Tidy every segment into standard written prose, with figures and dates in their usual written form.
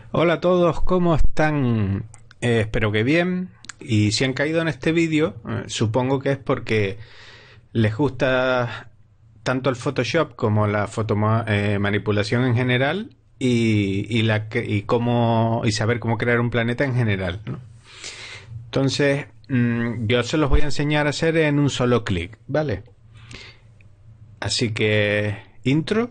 Hola a todos, ¿cómo están? Espero que bien. Y si han caído en este vídeo, supongo que es porque les gusta tanto el Photoshop como la manipulación en general y saber cómo crear un planeta en general, ¿no? Entonces, yo se los voy a enseñar a hacer en un solo clic, ¿vale? Así que, intro.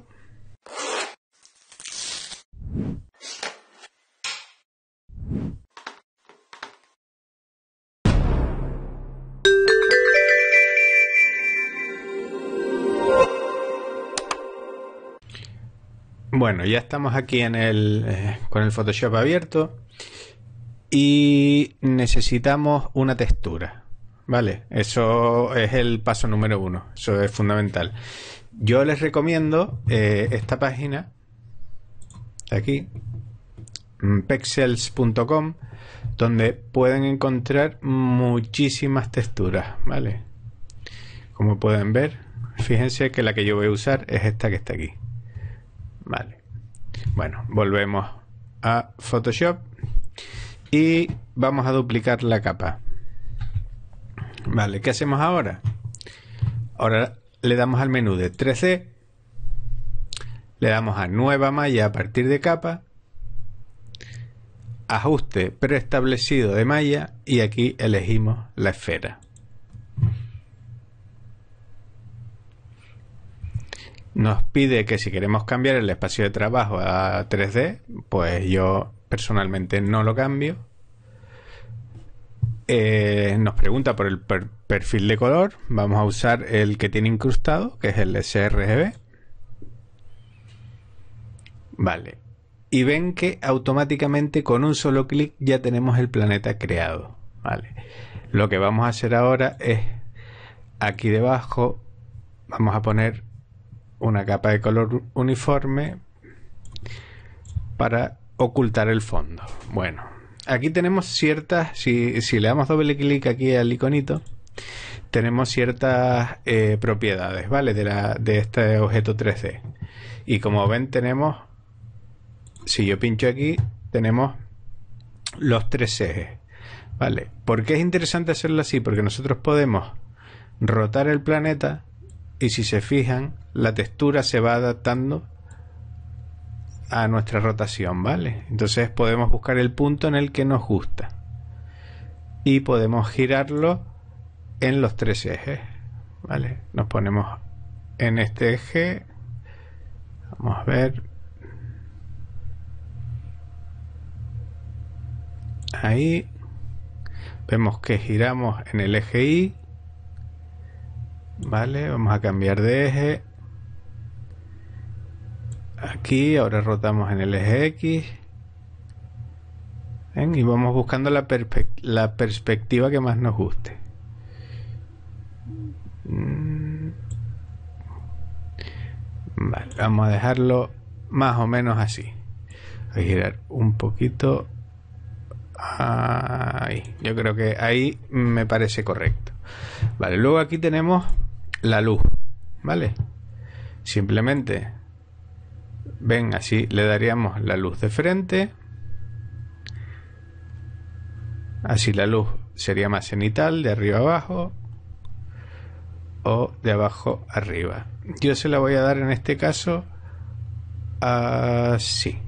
Bueno, ya estamos aquí con el Photoshop abierto y necesitamos una textura, ¿vale? Eso es el paso número 1, eso es fundamental. Yo les recomiendo esta página de aquí, pexels.com, donde pueden encontrar muchísimas texturas, ¿vale? Como pueden ver, fíjense que la que yo voy a usar es esta que está aquí. Vale. Bueno, volvemos a Photoshop y vamos a duplicar la capa. Vale, ¿qué hacemos ahora? Ahora le damos al menú de 3D, le damos a nueva malla a partir de capa, ajuste preestablecido de malla y aquí elegimos la esfera. Nos pide que si queremos cambiar el espacio de trabajo a 3D, pues yo personalmente no lo cambio. Nos pregunta por el perfil de color. Vamos a usar el que tiene incrustado, que es el sRGB. Vale. Y ven que automáticamente con un solo clic ya tenemos el planeta creado. Vale. Lo que vamos a hacer ahora es, aquí debajo, vamos a poner una capa de color uniforme para ocultar el fondo. Bueno, aquí tenemos ciertas, si le damos doble clic aquí al iconito, tenemos ciertas propiedades, ¿vale? De este objeto 3D. Y como ven tenemos, si yo pincho aquí, tenemos los tres ejes, ¿vale? ¿Por qué es interesante hacerlo así? Porque nosotros podemos rotar el planeta y si se fijan, la textura se va adaptando a nuestra rotación, ¿vale? Entonces podemos buscar el punto en el que nos gusta y podemos girarlo en los tres ejes, ¿vale? Nos ponemos en este eje, vamos a ver, ahí vemos que giramos en el eje Y, vale, vamos a cambiar de eje. Aquí ahora rotamos en el eje X. ¿Ven? Y vamos buscando la perspectiva que más nos guste. Vale, vamos a dejarlo más o menos así. Voy a girar un poquito. Ahí. Yo creo que ahí me parece correcto. Vale, luego aquí tenemos la luz, ¿vale? Simplemente ven, así le daríamos la luz de frente, así la luz sería más cenital, de arriba abajo o de abajo arriba. Yo se la voy a dar en este caso así,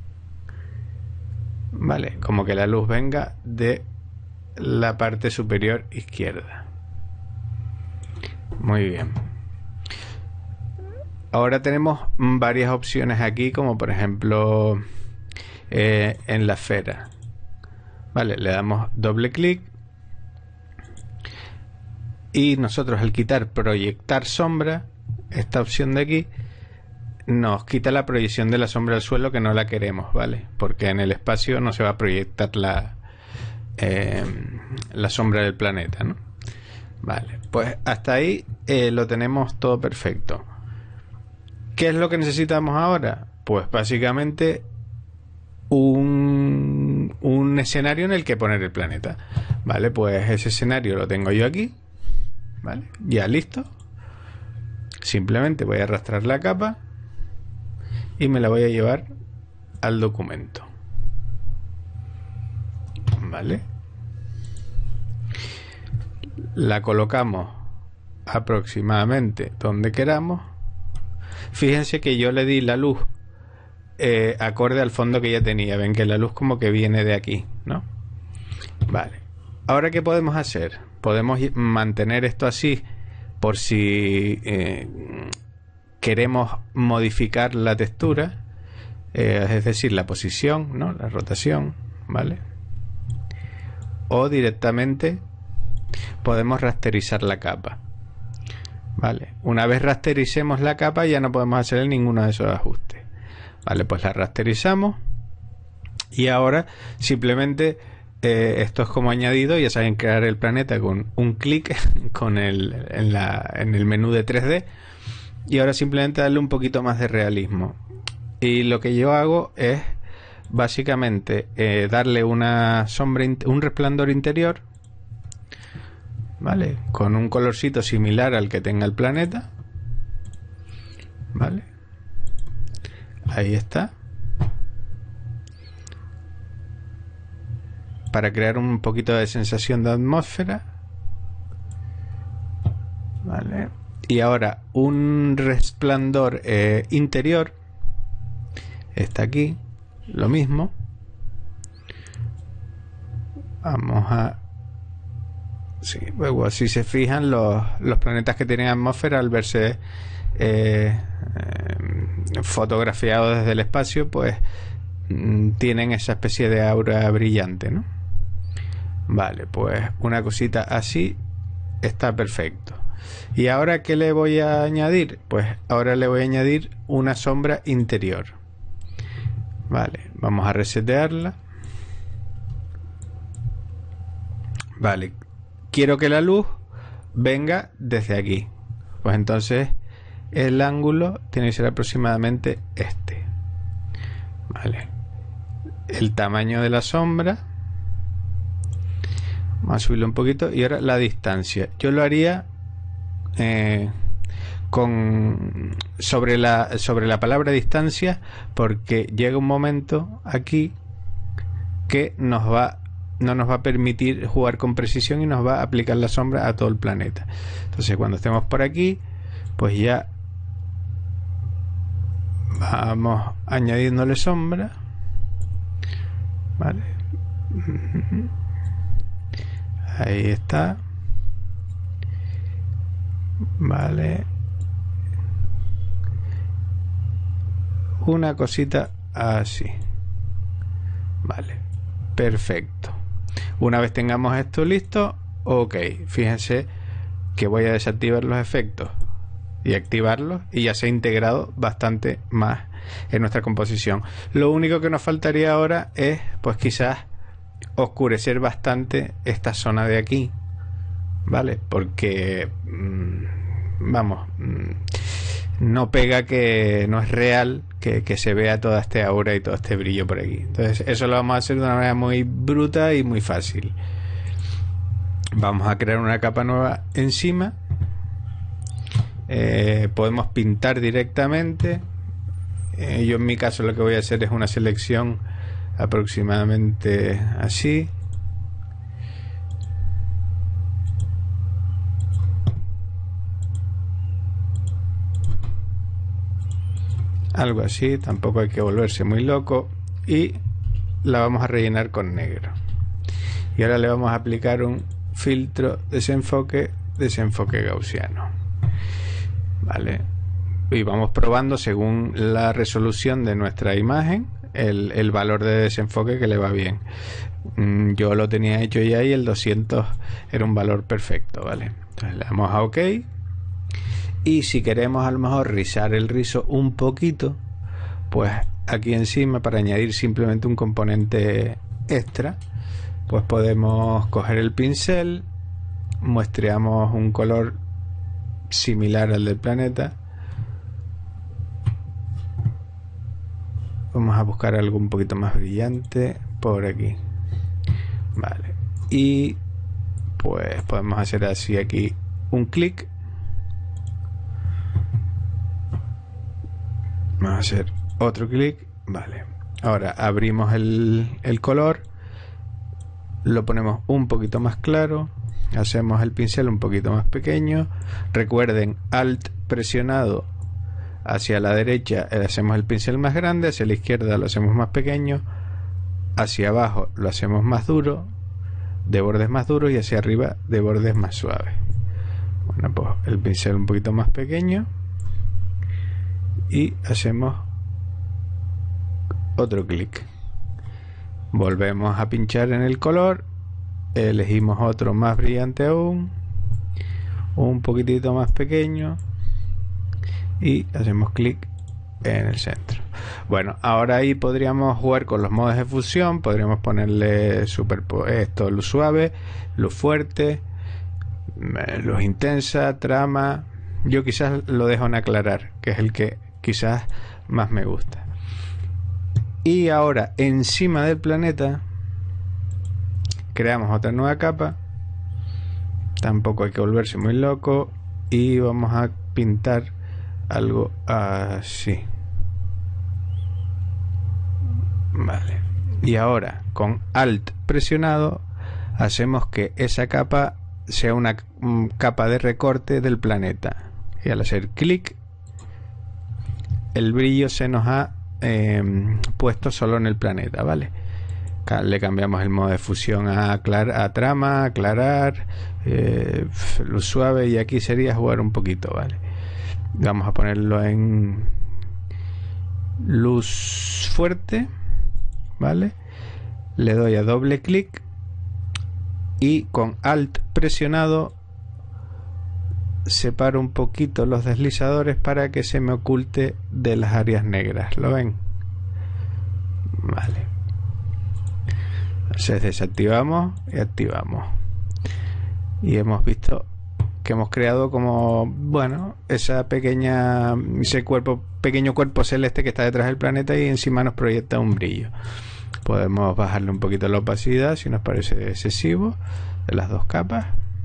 vale, como que la luz venga de la parte superior izquierda. Muy bien. Ahora tenemos varias opciones aquí, como por ejemplo en la esfera. Vale, le damos doble clic y nosotros al quitar proyectar sombra, esta opción de aquí nos quita la proyección de la sombra al suelo, que no la queremos, ¿vale? Porque en el espacio no se va a proyectar la sombra del planeta, ¿no? Vale, pues hasta ahí lo tenemos todo perfecto. ¿Qué es lo que necesitamos ahora? Pues básicamente un escenario en el que poner el planeta. Vale, pues ese escenario lo tengo yo aquí, ¿vale? Ya listo. Simplemente voy a arrastrar la capa y me la voy a llevar al documento. ¿vale? La colocamos aproximadamente donde queramos. Fíjense que yo le di la luz acorde al fondo que ya tenía. Ven que la luz como que viene de aquí, ¿no? Vale. Ahora, ¿qué podemos hacer? Podemos mantener esto así por si queremos modificar la textura, es decir, la posición, ¿no? La rotación, ¿vale? O directamente podemos rasterizar la capa, ¿vale? Una vez rastericemos la capa ya no podemos hacer ninguno de esos ajustes, ¿vale? Pues la rasterizamos y ahora simplemente esto es como añadido. Ya saben, crear el planeta con un clic en el menú de 3D, y ahora simplemente darle un poquito más de realismo. Y lo que yo hago es básicamente darle una sombra, un resplandor interior, ¿vale? Con un colorcito similar al que tenga el planeta, ¿vale? Ahí está. Para crear un poquito de sensación de atmósfera, ¿vale? Y ahora un resplandor interior. Está aquí, lo mismo. Vamos a... Sí, luego si se fijan, los planetas que tienen atmósfera, al verse fotografiados desde el espacio, pues tienen esa especie de aura brillante, ¿no? Vale, pues una cosita así está perfecto. ¿Y ahora qué le voy a añadir? Pues ahora le voy a añadir una sombra interior. Vale, vamos a resetearla. Vale, quiero que la luz venga desde aquí. Pues entonces el ángulo tiene que ser aproximadamente este. Vale, el tamaño de la sombra, vamos a subirlo un poquito. Y ahora la distancia, yo lo haría sobre la palabra distancia, porque llega un momento aquí que no nos va a permitir jugar con precisión y nos va a aplicar la sombra a todo el planeta. Entonces cuando estemos por aquí, pues ya vamos añadiéndole sombra, vale. Ahí está, vale. Una cosita así, vale, perfecto. Una vez tengamos esto listo, ok, fíjense que voy a desactivar los efectos y activarlos, y ya se ha integrado bastante más en nuestra composición. Lo único que nos faltaría ahora es, pues quizás, oscurecer bastante esta zona de aquí, ¿vale? Porque no pega, que no es real que se vea toda esta aura y todo este brillo por aquí. Entonces eso lo vamos a hacer de una manera muy bruta y muy fácil. Vamos a crear una capa nueva encima. Podemos pintar directamente. Yo en mi caso lo que voy a hacer es una selección aproximadamente así. Algo así, tampoco hay que volverse muy loco. Y la vamos a rellenar con negro. Y ahora le vamos a aplicar un filtro desenfoque gaussiano, ¿vale? Y vamos probando según la resolución de nuestra imagen el valor de desenfoque que le va bien. Yo lo tenía hecho ya y el 200 era un valor perfecto, ¿vale? Entonces le damos a OK. Y si queremos a lo mejor rizar el rizo un poquito, pues aquí encima, para añadir simplemente un componente extra, pues podemos coger el pincel, muestreamos un color similar al del planeta. Vamos a buscar algo un poquito más brillante por aquí, vale. Y pues podemos hacer así aquí un clic. Vamos a hacer otro clic, vale. Ahora abrimos el color lo ponemos un poquito más claro, hacemos el pincel un poquito más pequeño. Recuerden, Alt presionado hacia la derecha hacemos el pincel más grande, hacia la izquierda lo hacemos más pequeño, hacia abajo lo hacemos más duro, de bordes más duros, y hacia arriba de bordes más suaves. Bueno, pues el pincel un poquito más pequeño y hacemos otro clic. Volvemos a pinchar en el color, elegimos otro más brillante aún, un poquitito más pequeño, y hacemos clic en el centro. Bueno, ahora ahí podríamos jugar con los modos de fusión, podríamos ponerle luz suave, luz fuerte, luz intensa, trama. Yo quizás lo dejo en aclarar, que es el que quizás más me gusta. Y ahora encima del planeta creamos otra nueva capa, tampoco hay que volverse muy loco, y vamos a pintar algo así. Vale, y ahora con Alt presionado hacemos que esa capa sea una capa de recorte del planeta, y al hacer clic el brillo se nos ha puesto solo en el planeta, ¿vale? Le cambiamos el modo de fusión a trama, aclarar, luz suave, y aquí sería jugar un poquito, ¿vale? Vamos a ponerlo en luz fuerte, ¿vale? Le doy a doble clic y con Alt presionado separo un poquito los deslizadores para que se me oculte de las áreas negras. ¿Lo ven? Vale. Entonces desactivamos y activamos. Y hemos visto que hemos creado como, bueno, ese pequeño cuerpo celeste que está detrás del planeta, y encima nos proyecta un brillo. Podemos bajarle un poquito la opacidad si nos parece excesivo de las dos capas.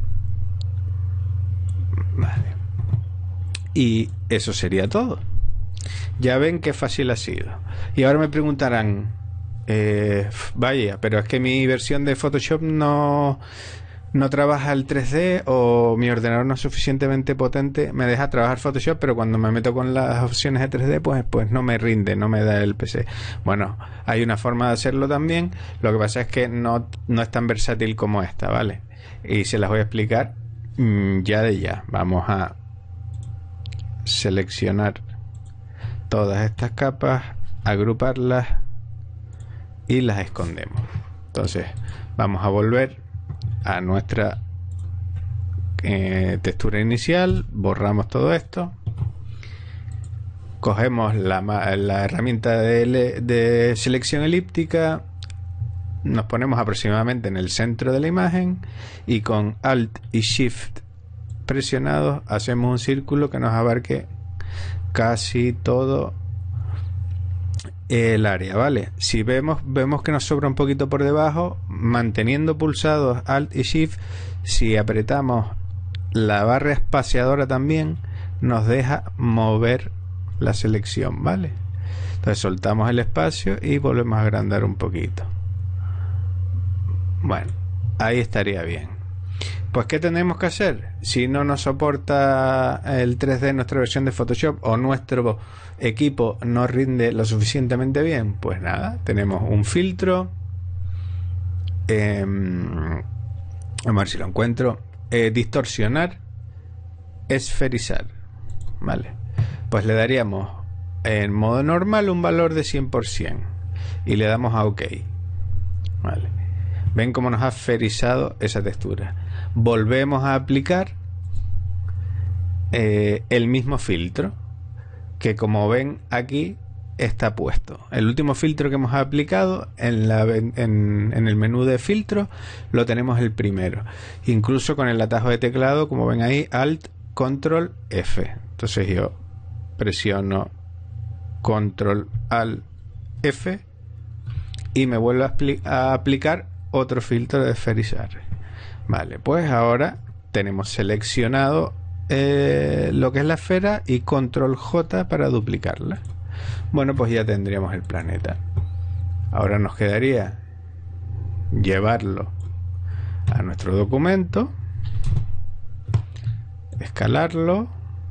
Vale. Y eso sería todo. Ya ven qué fácil ha sido. Y ahora me preguntarán, vaya, pero es que mi versión de Photoshop no trabaja el 3D, o mi ordenador no es suficientemente potente. Me deja trabajar Photoshop, pero cuando me meto con las opciones de 3D, pues no me rinde, no me da el PC. Bueno, hay una forma de hacerlo también. Lo que pasa es que no es tan versátil como esta, ¿vale? Y se las voy a explicar ya de ya. Vamos a seleccionar todas estas capas, agruparlas y las escondemos. Entonces vamos a volver a nuestra textura inicial, borramos todo esto, cogemos la herramienta de selección elíptica, nos ponemos aproximadamente en el centro de la imagen, y con Alt y Shift presionados hacemos un círculo que nos abarque casi todo el área, ¿vale? Si vemos que nos sobra un poquito por debajo, manteniendo pulsados Alt y Shift, si apretamos la barra espaciadora también nos deja mover la selección, ¿vale? Entonces soltamos el espacio y volvemos a agrandar un poquito. Bueno, ahí estaría bien. Pues ¿qué tenemos que hacer? Si no nos soporta el 3D en nuestra versión de Photoshop, o nuestro equipo no rinde lo suficientemente bien, pues nada, tenemos un filtro, a ver si lo encuentro, distorsionar, esferizar, ¿vale? Pues le daríamos en modo normal un valor de 100% y le damos a OK, ¿vale? Ven cómo nos ha esferizado esa textura. Volvemos a aplicar el mismo filtro, que como ven aquí está puesto. El último filtro que hemos aplicado en el menú de filtro lo tenemos el primero, incluso con el atajo de teclado, como ven ahí, Alt Control F. Entonces yo presiono Control Alt F y me vuelvo a aplicar otro filtro de esferizar. Vale, pues ahora tenemos seleccionado lo que es la esfera, y Control J para duplicarla. Bueno, pues ya tendríamos el planeta. Ahora nos quedaría llevarlo a nuestro documento, escalarlo,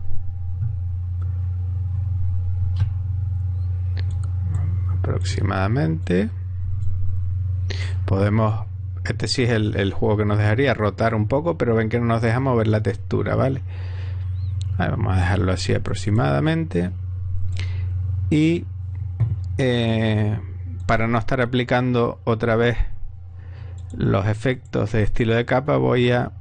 aproximadamente. Podemos, este sí es el juego que nos dejaría rotar un poco, pero ven que no nos deja mover la textura, ¿vale? Vamos a dejarlo así aproximadamente. Y para no estar aplicando otra vez los efectos de estilo de capa, voy a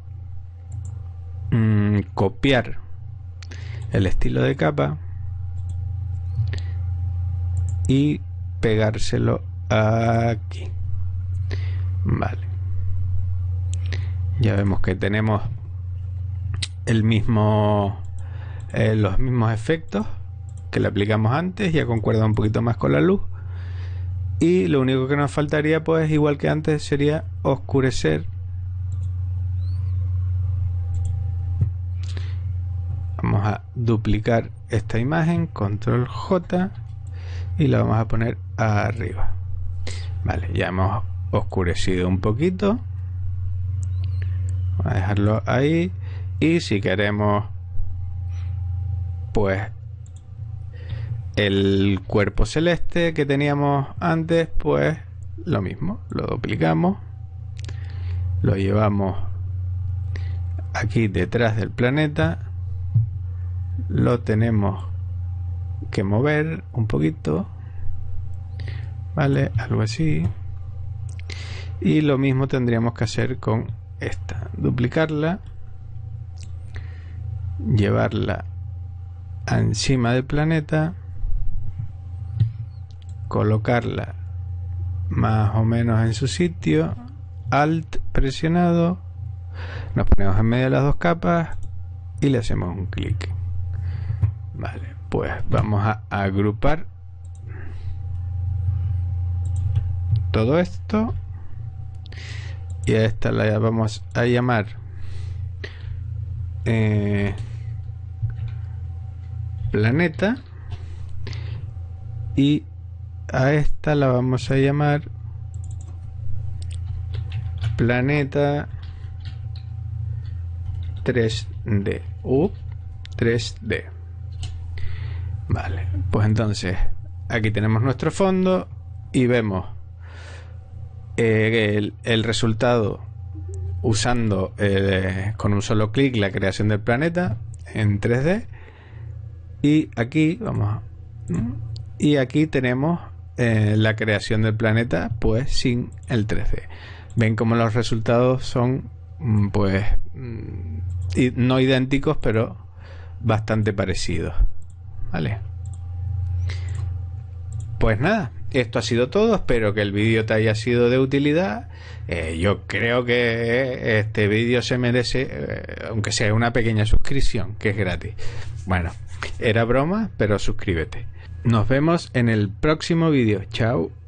copiar el estilo de capa y pegárselo aquí. Vale, ya vemos que tenemos el mismo los mismos efectos que le aplicamos antes, ya concuerda un poquito más con la luz, y lo único que nos faltaría, pues igual que antes, sería oscurecer. Vamos a duplicar esta imagen, control J, y la vamos a poner arriba. Vale, ya hemos oscurecido un poquito, vamos a dejarlo ahí. Y si queremos, pues el cuerpo celeste que teníamos antes, pues lo mismo, lo duplicamos, lo llevamos aquí detrás del planeta, lo tenemos que mover un poquito, vale, algo así. Y lo mismo tendríamos que hacer con esta, duplicarla, llevarla encima del planeta, colocarla más o menos en su sitio, Alt presionado, nos ponemos en medio de las dos capas y le hacemos un clic. Vale, pues vamos a agrupar todo esto y a esta la vamos a llamar planeta, y a esta la vamos a llamar planeta 3D 3D. Vale, pues entonces aquí tenemos nuestro fondo y vemos el resultado usando con un solo clic la creación del planeta en 3D. Y aquí tenemos la creación del planeta, pues sin el 3D. Ven como los resultados son pues no idénticos, pero bastante parecidos. Vale, pues nada, esto ha sido todo. Espero que el vídeo te haya sido de utilidad. Yo creo que este vídeo se merece aunque sea una pequeña suscripción, que es gratis. Bueno, era broma, pero suscríbete. Nos vemos en el próximo vídeo. Chao.